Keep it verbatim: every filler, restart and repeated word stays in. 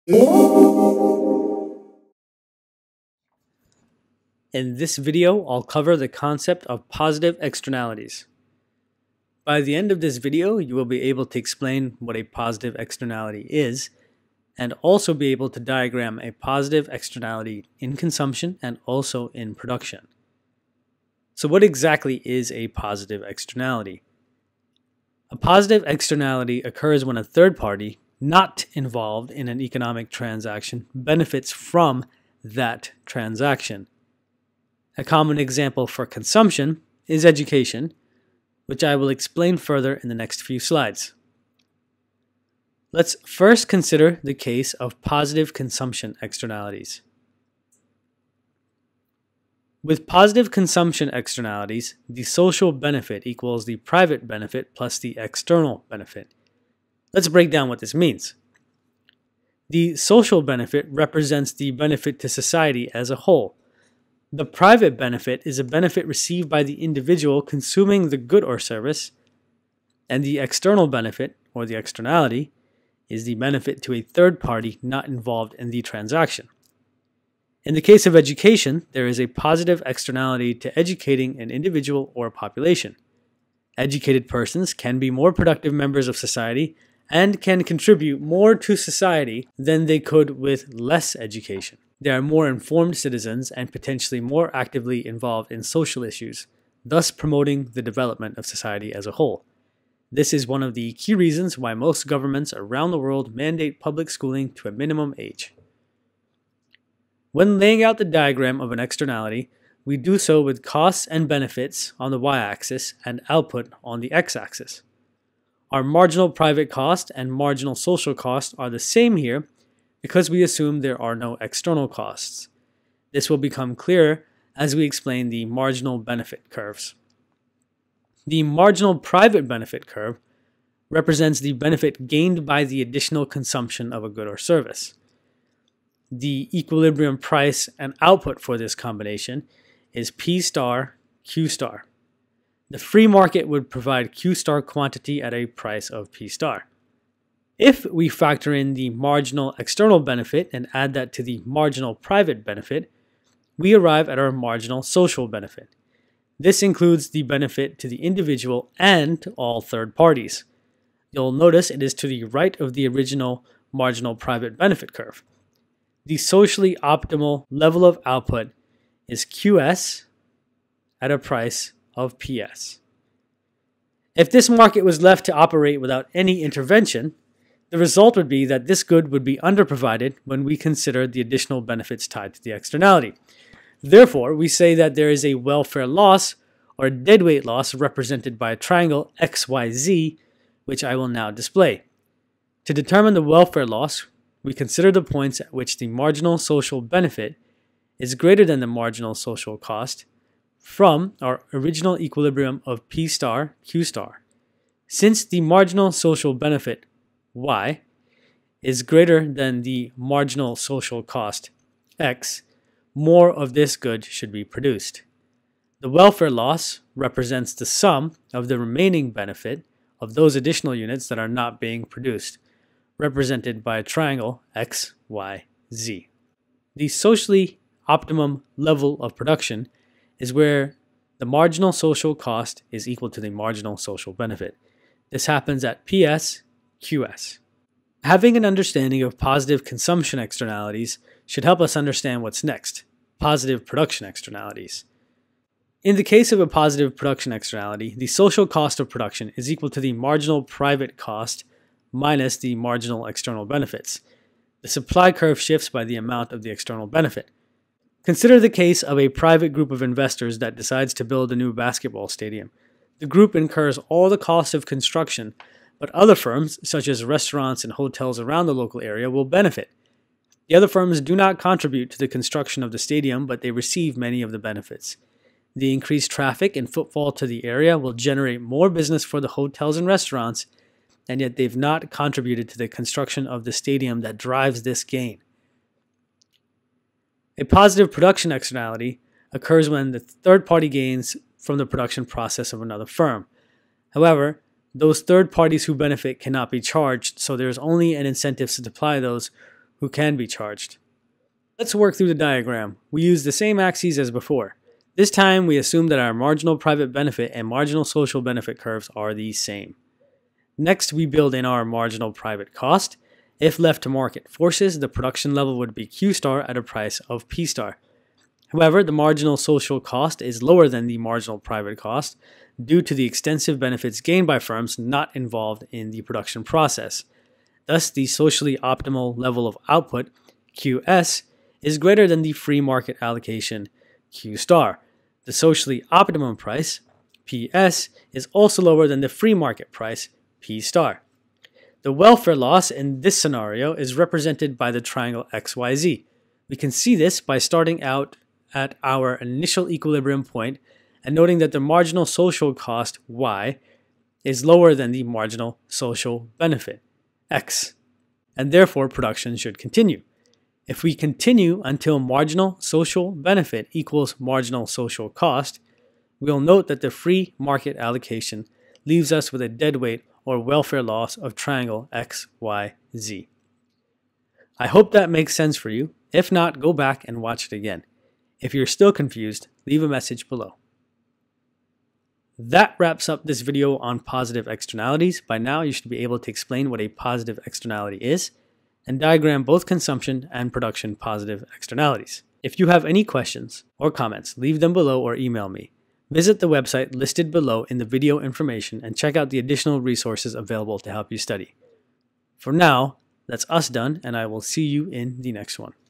In this video, I'll cover the concept of positive externalities. By the end of this video, you will be able to explain what a positive externality is, and also be able to diagram a positive externality in consumption and also in production. So what exactly is a positive externality? A positive externality occurs when a third party, not involved in an economic transaction, benefits from that transaction. A common example for consumption is education, which I will explain further in the next few slides. Let's first consider the case of positive consumption externalities. With positive consumption externalities, the social benefit equals the private benefit plus the external benefit. Let's break down what this means. The social benefit represents the benefit to society as a whole. The private benefit is a benefit received by the individual consuming the good or service, and the external benefit, or the externality, is the benefit to a third party not involved in the transaction. In the case of education, there is a positive externality to educating an individual or population. Educated persons can be more productive members of society and can contribute more to society than they could with less education. They are more informed citizens and potentially more actively involved in social issues, thus promoting the development of society as a whole. This is one of the key reasons why most governments around the world mandate public schooling to a minimum age. When laying out the diagram of an externality, we do so with costs and benefits on the y-axis and output on the x-axis. Our marginal private cost and marginal social cost are the same here because we assume there are no external costs. This will become clearer as we explain the marginal benefit curves. The marginal private benefit curve represents the benefit gained by the additional consumption of a good or service. The equilibrium price and output for this combination is P star Q star. The free market would provide Q star quantity at a price of P star. If we factor in the marginal external benefit and add that to the marginal private benefit, we arrive at our marginal social benefit. This includes the benefit to the individual and all third parties. You'll notice it is to the right of the original marginal private benefit curve. The socially optimal level of output is Q S at a price of P S. If this market was left to operate without any intervention, the result would be that this good would be underprovided when we consider the additional benefits tied to the externality. Therefore, we say that there is a welfare loss or deadweight loss represented by a triangle X Y Z, which I will now display. To determine the welfare loss, we consider the points at which the marginal social benefit is greater than the marginal social cost from our original equilibrium of P star Q star. Since the marginal social benefit Y is greater than the marginal social cost X, more of this good should be produced. The welfare loss represents the sum of the remaining benefit of those additional units that are not being produced, represented by a triangle X Y Z. The socially optimum level of production is where the marginal social cost is equal to the marginal social benefit. This happens at P S Q S. Having an understanding of positive consumption externalities should help us understand what's next, positive production externalities. In the case of a positive production externality, the social cost of production is equal to the marginal private cost minus the marginal external benefits. The supply curve shifts by the amount of the external benefit. Consider the case of a private group of investors that decides to build a new basketball stadium. The group incurs all the costs of construction, but other firms, such as restaurants and hotels around the local area, will benefit. The other firms do not contribute to the construction of the stadium, but they receive many of the benefits. The increased traffic and footfall to the area will generate more business for the hotels and restaurants, and yet they've not contributed to the construction of the stadium that drives this gain. A positive production externality occurs when the third party gains from the production process of another firm. However, those third parties who benefit cannot be charged, so there is only an incentive to supply those who can be charged. Let's work through the diagram. We use the same axes as before. This time we assume that our marginal private benefit and marginal social benefit curves are the same. Next, we build in our marginal private cost. If left to market forces, the production level would be Q star at a price of P star. However, the marginal social cost is lower than the marginal private cost due to the extensive benefits gained by firms not involved in the production process. Thus, the socially optimal level of output, Q S, is greater than the free market allocation, Q star. The socially optimum price, P S, is also lower than the free market price, P star. The welfare loss in this scenario is represented by the triangle X Y Z. We can see this by starting out at our initial equilibrium point and noting that the marginal social cost, Y, is lower than the marginal social benefit, X, and therefore production should continue. If we continue until marginal social benefit equals marginal social cost, we'll note that the free market allocation leaves us with a deadweight or welfare loss of triangle X Y Z. I hope that makes sense for you. If not, go back and watch it again. If you're still confused, leave a message below. That wraps up this video on positive externalities. By now, you should be able to explain what a positive externality is and diagram both consumption and production positive externalities. If you have any questions or comments, leave them below or email me. Visit the website listed below in the video information and check out the additional resources available to help you study. For now, that's us done, and I will see you in the next one.